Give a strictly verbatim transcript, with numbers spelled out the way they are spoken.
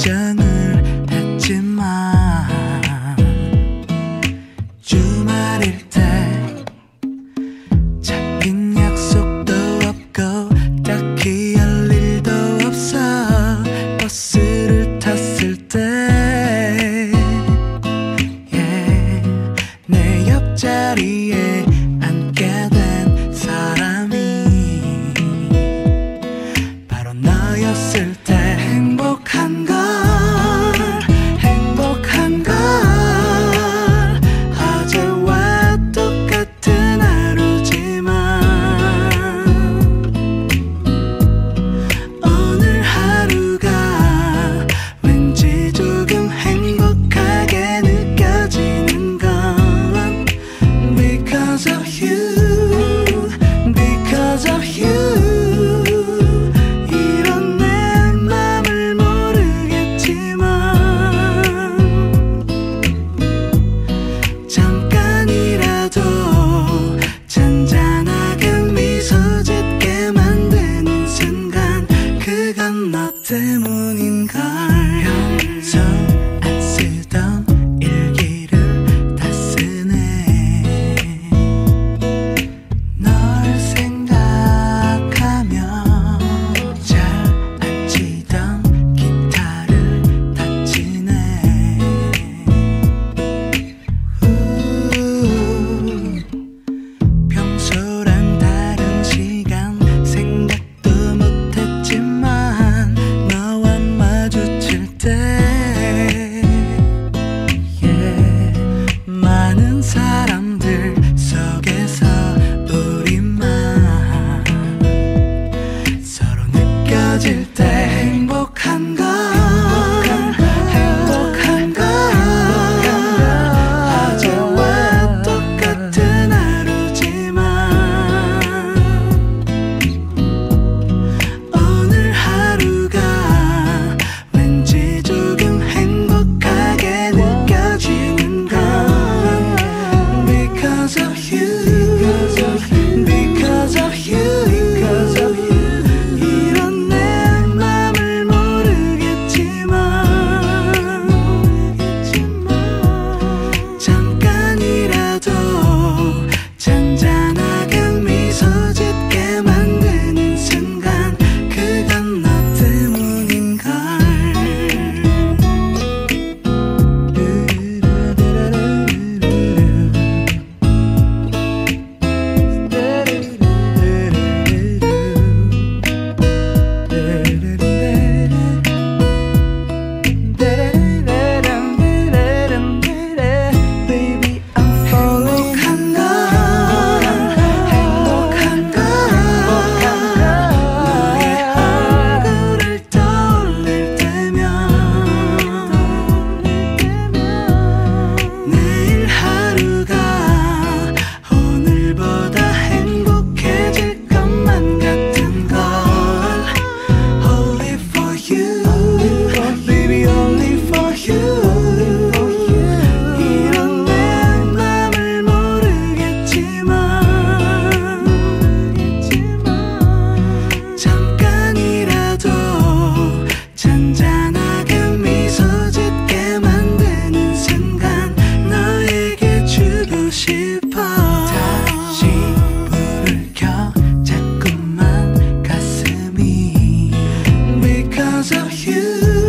걱정을 했지만 주말일 때 잡힌 약속도 없고 딱히 할 일도 없어. 버스를 탔을 때 yeah, 내 옆자리에 앉게 된 사람이 바로 너였을 때 행복한 걸 행복한 걸 어제와 똑같은 하루지만 오늘 하루가 왠지 조금 행복하게 느껴지는 건 Because of you Because of you 이런 내 맘을 모르겠지만 잠깐이라도 잔잔하게 미소 짓게 만드는 순간 그건 너 때문인걸. 평소 안 쓰던 일기를 다 쓰네. 널 생각하며 잘 안 치던 기타를 다치네. 평소랑 다른 시간 생각도 못했지만 너와 마주칠 때 yeah, 많은 사람들 속에서 우리만 서로 느껴질 때 행복한 걸 행복한 걸 어제와 똑같은 하루지만 오늘 하루가 왠지 조금 행복하게 느껴지는 건 Because of you Because of you Because of you 이런 내 맘을 모르겠지만 잠깐이라도 잔잔하게 미소 짓게 만드는 순간 그건 너 때문인걸. Baby, I'm falling. 행복한 걸 행복한 걸 너의 얼굴을 떠올릴 때면 내일 하루가 오늘보다 행복해질 것만 같은 걸 Only for you Baby only for you 이런 내 맘을 모르겠지만 잠깐이라도 잔잔하게 미소 짓게 만드는 순간 너에게 주고 싶어. 다시 불을 켜 자꾸만 가슴이 Because of you